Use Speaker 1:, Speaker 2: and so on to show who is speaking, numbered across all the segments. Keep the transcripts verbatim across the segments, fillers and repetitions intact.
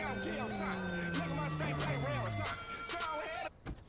Speaker 1: gon' kill, son. Look at my state pay real, son. Go ahead.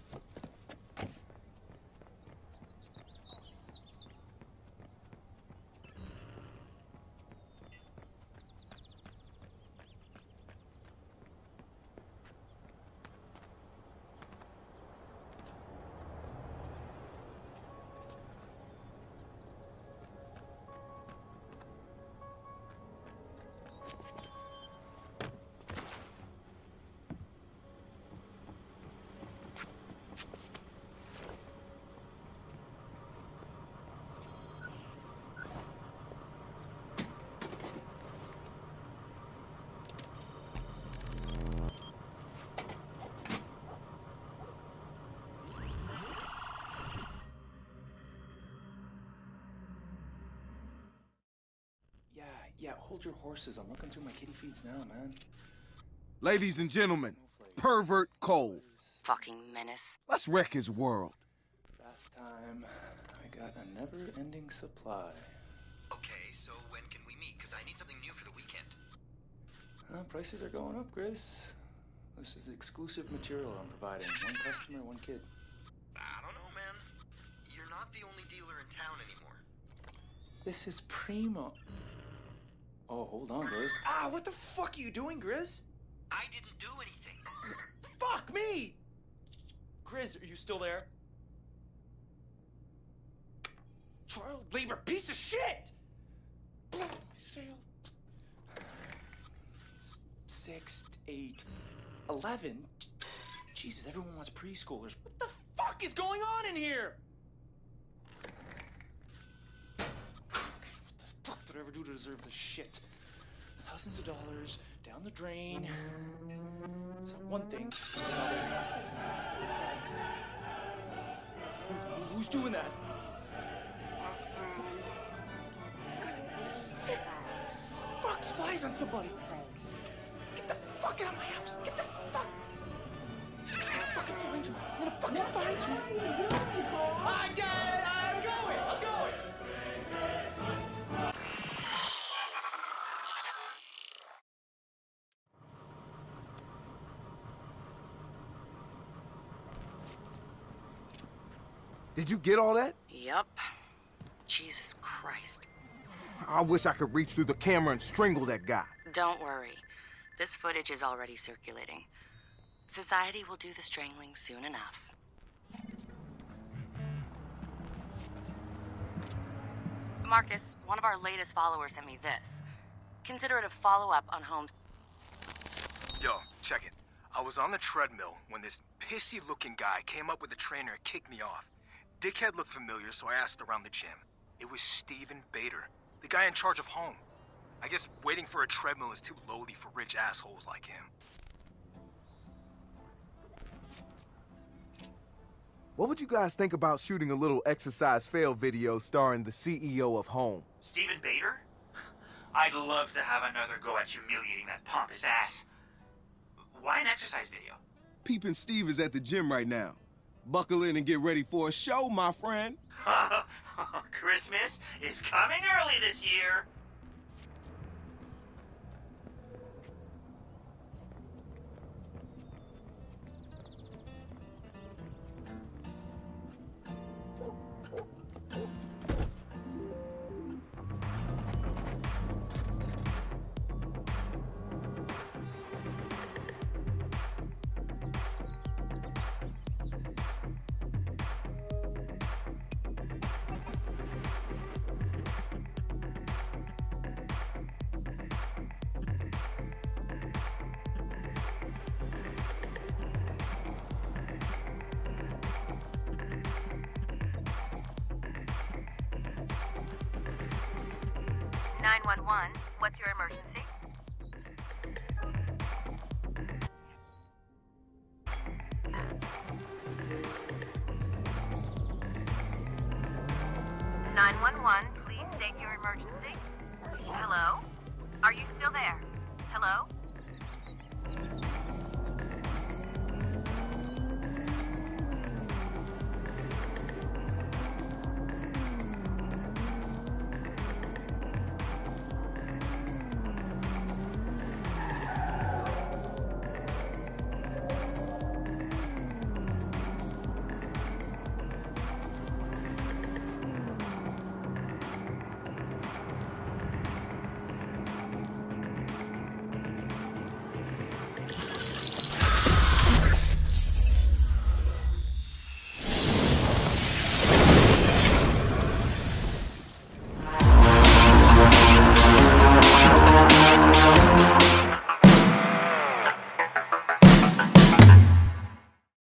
Speaker 2: Yeah, yeah, hold your horses. I'm looking through my kitty feeds now, man.
Speaker 3: Ladies and gentlemen, Pervert Cole.
Speaker 4: Fucking menace.
Speaker 3: Let's wreck his world.
Speaker 2: Bath time. I got a never-ending supply.
Speaker 5: Okay, so when can we meet? Because I need something new for the weekend.
Speaker 2: Uh, prices are going up, Chris. This is exclusive material I'm providing. One customer, one kid.
Speaker 5: I don't know, man. You're not the only dealer in town anymore.
Speaker 2: This is primo. Oh, hold on, Grizz. Ah, what the fuck are you doing, Grizz?
Speaker 5: I didn't do anything.
Speaker 2: Fuck me! Grizz, are you still there? Child labor, piece of shit! Sale. Six, eight, eleven. Jesus, everyone wants preschoolers. What the fuck is going on in here? What did I ever do to deserve this shit? Thousands of dollars down the drain. It's one thing. Who, who's doing that? God, sick fuck spies on somebody. Get the fuck out of my house. Get the fuck. I'm gonna fucking find you. I'm gonna fucking find you. I got it. I'm going. I'm going.
Speaker 3: Did you get all that?
Speaker 4: Yup. Jesus Christ.
Speaker 3: I wish I could reach through the camera and strangle that guy.
Speaker 4: Don't worry. This footage is already circulating. Society will do the strangling soon enough. Marcus, one of our latest followers sent me this. Consider it a follow-up on HaUM's...
Speaker 6: Yo, check it. I was on the treadmill when this pissy-looking guy came up with a trainer and kicked me off. Dickhead looked familiar, so I asked around the gym. It was Steven Bader, the guy in charge of HaUM. I guess waiting for a treadmill is too lowly for rich assholes like him.
Speaker 3: What would you guys think about shooting a little exercise fail video starring the C E O of HaUM?
Speaker 7: Steven Bader? I'd love to have another go at humiliating that pompous ass. Why an exercise video?
Speaker 8: Peepin' Steve is at the gym right now. Buckle in and get ready for a show, my friend.
Speaker 7: Christmas is coming early this year.
Speaker 9: nine one one, what's your emergency? nine one one, please state your emergency. Hello? Are you still there? Hello?